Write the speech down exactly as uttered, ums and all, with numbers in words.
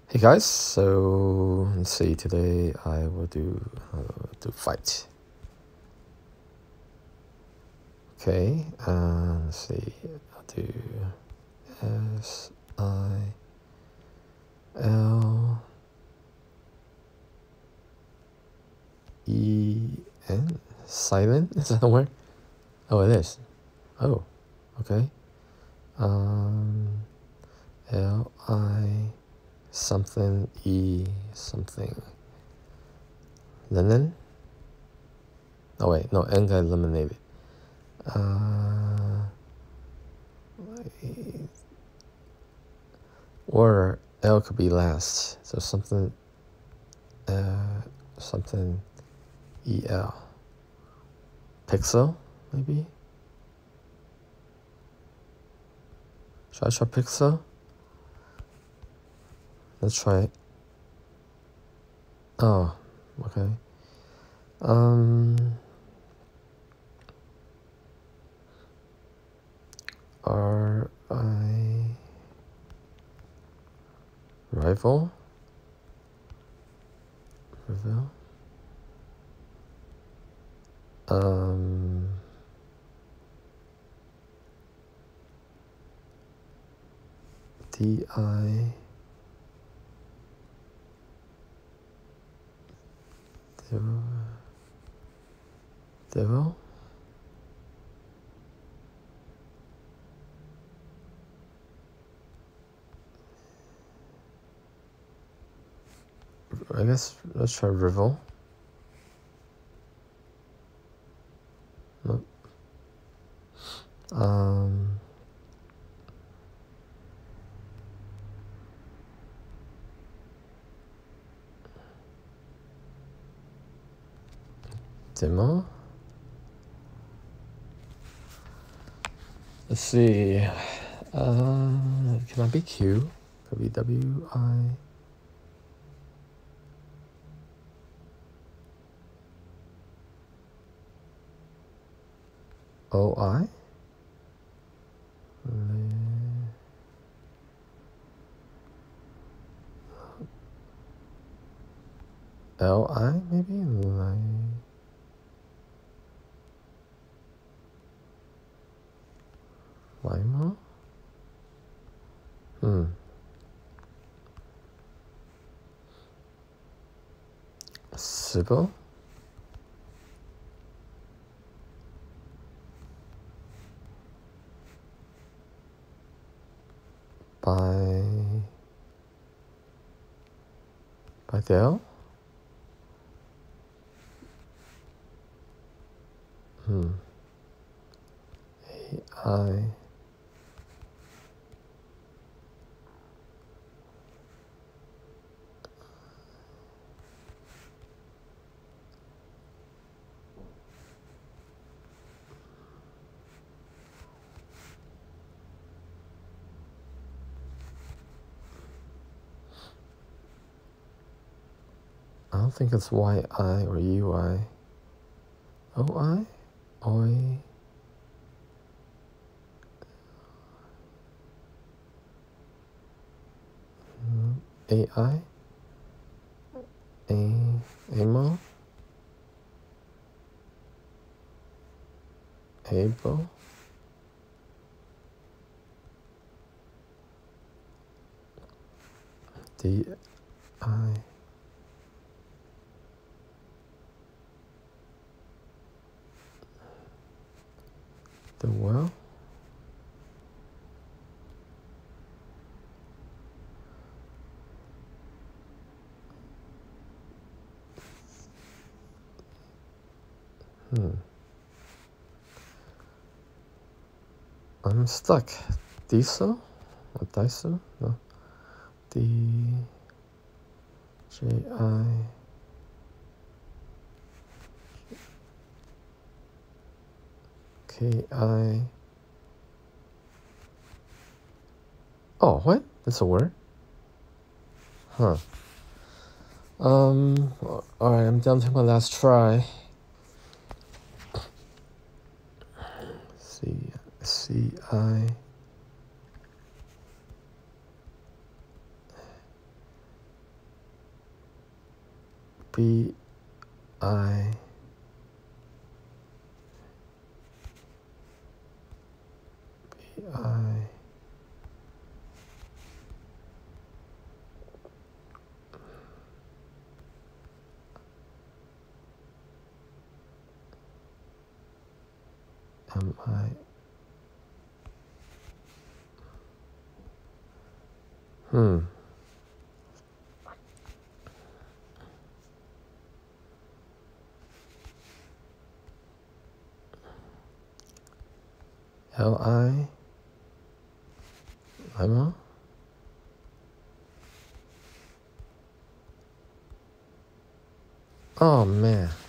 Hey guys, so let's see. Today I will do uh, do fight. Okay, uh, let's see. I'll do S I L E N. Silent? Is that a word? Oh, it is. Oh, okay. Um, L I something E something. Linen? Oh wait, no, N got eliminated. Uh, or L could be last. So something, uh, something E L. Pixel, maybe? Should I try pixel? Let's try it. Oh, okay. Um, R I rival? Rival? Um, D I Devil? Devil? I guess let's try rival. Nope. Um, demo? Let's see. Uh, can I be Q? Could be W I. O I? L I maybe? Like Lima? Hmm. Sybil? By by Dale? Hmm. A I. I don't think it's Y I or U I. O I? Oi. A I? A Amo? Able? D I. The well? Hmm. I'm stuck. Diesel? Or Diesel? No. D J I. K I. Oh, what? That's a word? Huh. Um, alright, I'm down to my last try. C, C, I. B I B I M I Hmm. L I Lima? Oh man.